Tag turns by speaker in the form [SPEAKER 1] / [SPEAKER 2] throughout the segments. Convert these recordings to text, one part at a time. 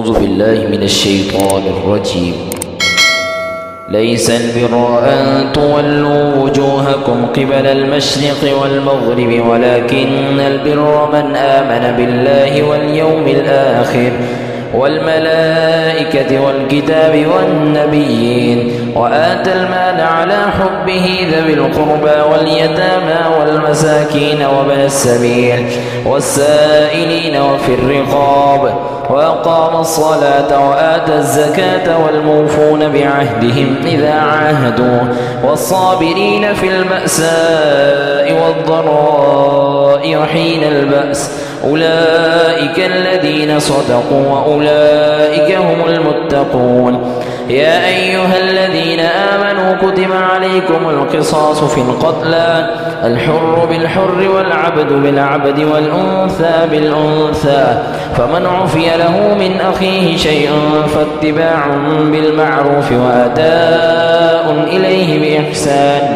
[SPEAKER 1] أعوذ بالله من الشيطان الرجيم. ليس البر أن تولوا وجوهكم قبل المشرق والمغرب ولكن البر من آمن بالله واليوم الآخر والملائكة والكتاب والنبيين وآتى المال على حبه ذوي القربى واليتامى والمساكين وابن السبيل والسائلين وفي الرقاب وأقام الصلاة وآتى الزكاة والموفون بعهدهم إذا عاهدوا والصابرين في البأساء والضراء وحين البأس أولئك الذين صدقوا وأولئك هم المتقون. يا أيها الذين آمنوا كتب عليكم القصاص في القتلى الحر بالحر والعبد بالعبد والأنثى بالأنثى فمن عفي له من أخيه شيء فاتباع بالمعروف وأداء إليه بإحسان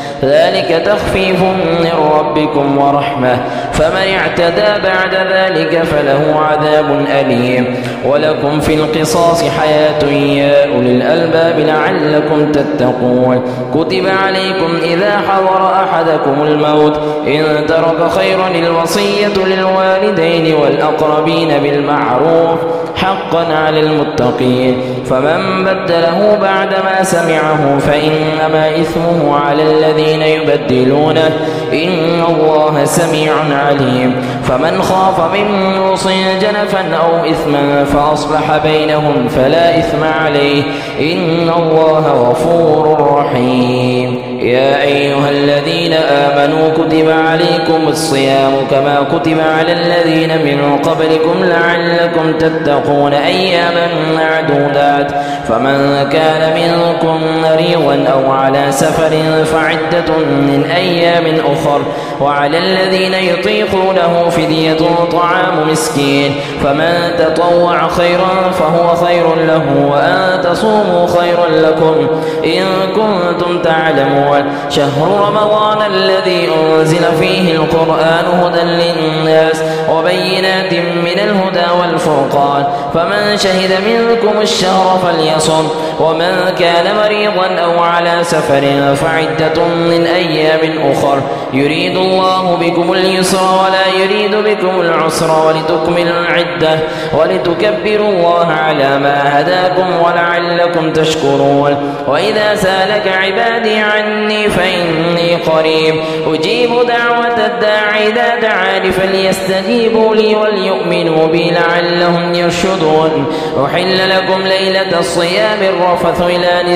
[SPEAKER 1] ذلك تخفيف من ربكم ورحمة فمن اعتدى بعد ذلك فله عذاب أليم. ولكم في القصاص حياة يا أولي الألباب لعلكم تتقون. كتب عليكم إذا حضر أحدكم الموت إن ترك خيرا الوصية للوالدين والأقربين بالمعروف حقا على المتقين فمن بدله بعدما سمعه فإنما إثمه على الذين يبدلونه إن الله سميع عليم. فمن خاف من موص جنفا أو إثما فأصلح بينهم فلا إثم عليه إن الله غفور رحيم. يا أيها الذين آمنوا كتب عليكم الصيام كما كتب على الذين من قبلكم لعلكم تتقون أياما معدودات فمن كان منكم مريضا أو على سفر فعدة من أيام أخر وعلى الذين يطيقونه فدية طعام مسكين فمن تطوع خيرا فهو خير له وأن تصوموا خير لكم إن كنتم تعلمون. شهر رمضان الذي أنزل فيه القرآن هدى للناس وبينات من الهدى والفرقان فمن شهد منكم الشهر فليصم ومن كان مريضا أو على سفر فعدة من أيام أخر يريد الله بكم اليسر ولا يريد بكم العسر ولتكملوا العدة ولتكبروا الله على ما هداكم ولعلكم تشكرون. وإذا سالك عبادي عني فإني قريب أجيب دعوة الداعي إذا دعاني فليستجيبوا لي وليؤمنوا بي لعلهم يرشدون. أحل لكم ليلة الصيام الرفث إلى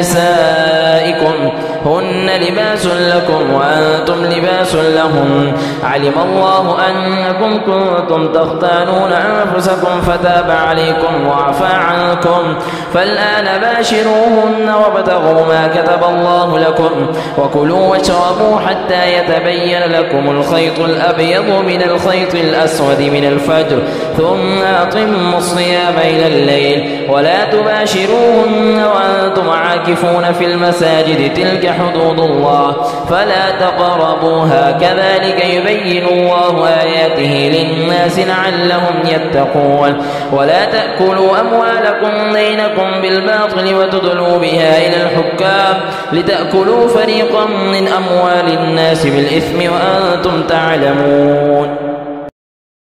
[SPEAKER 1] نسائكم هن لباس لكم وأنتم لباس لهم علم الله أنكم كنتم تختانون أنفسكم فتاب عليكم وعفى عنكم فالآن باشروهن وابتغوا ما كتب الله لكم وكلوا واشربوا حتى يتبين لكم الخيط الأبيض من الخيط الأسود من الفجر ثم أتموا الصيام إلى الليل ولا تباشروهن وأنتم عاكفون في المساجد تلك حدود الله فلا تقربوها كذلك يبين الله آياته للناس لعلهم يتقون. ولا تأكلوا أموالكم بينكم بالباطل وتدلوا بها إلى الحكام لتأكلوا فريقا من أموال الناس بالإثم وأنتم تعلمون.